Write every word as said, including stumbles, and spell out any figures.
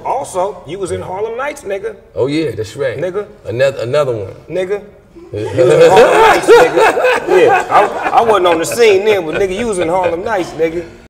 Also, you was in Harlem Nights, nigga. Oh yeah, that's right. Nigga. Another another one. Nigga. You was in Harlem Nights, nigga. Yeah, I, I wasn't on the scene then, but nigga, you was in Harlem Nights, nigga.